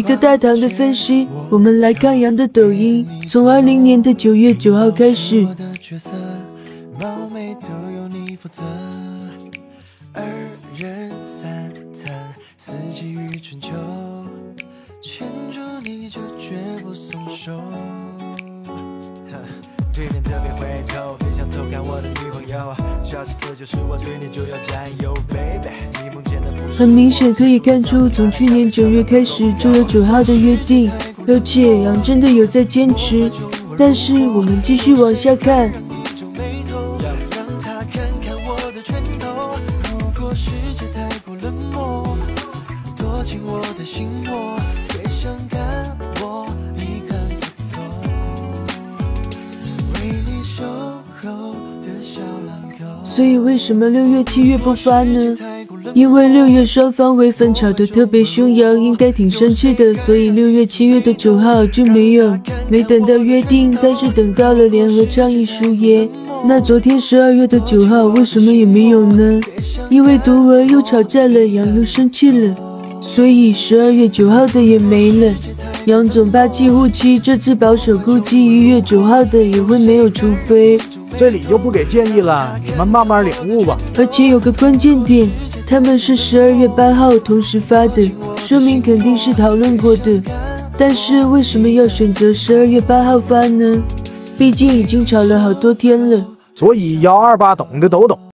个大唐的分析，我们来看杨的抖音，从20年的9月9号开始。 2人3餐，四季与春秋，牵住你就绝不松手。对面特别回头，你想偷看我的女朋友，下次这就是我对你就要占有 ，baby。你梦见的不是。 很明显可以看出，从去年9月开始就有9号的约定，而且杨真的有在坚持。但是我们继续往下看。紧我的心窝，越想看我一看不错，为你守候的小两口。所以为什么6月、7月不发呢？因为6月双方为粉吵得特别凶，杨应该挺生气的，所以6月、7月的9号就没有，没等到约定，但是等到了联合倡议书耶。那昨天12月的9号为什么也没有呢？因为独儿又吵架了，杨又生气了。所以12月9号的也没了，杨总霸气护妻，这次保守估计1月9号的也会没有，除非这里就不给建议了，你们慢慢领悟吧。 而且有个关键点，他们是12月8号同时发的，说明肯定是讨论过的。但是为什么要选择12月8号发呢？毕竟已经吵了好多天了。 所以128懂的都懂。